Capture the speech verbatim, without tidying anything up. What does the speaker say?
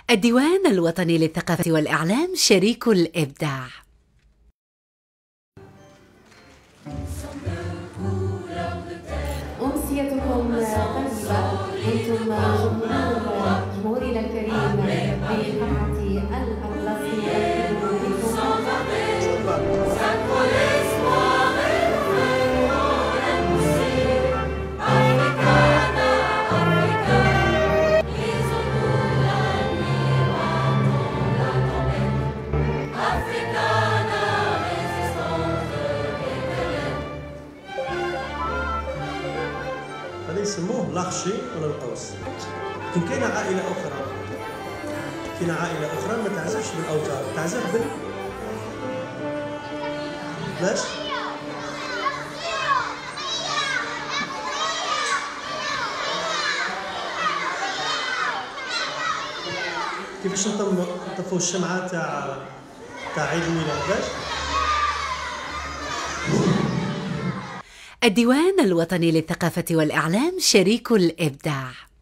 الديوان الوطني للثقافة والإعلام شريك الإبداع. أمسيتكم طيبة. أنتم جمهور جمهورنا الكريم بقاعة الأطلسي. هذا يسموه لاخشي ولا القوس. لكن كاينه عائله اخرى كاينه عائله اخرى ما تعزفش بالاوتار، تعزف بال باش كيفاش نطفوا الشمعه تاع تاع عيد الميلاد باش الديوان الوطني للثقافة والإعلام شريك الإبداع.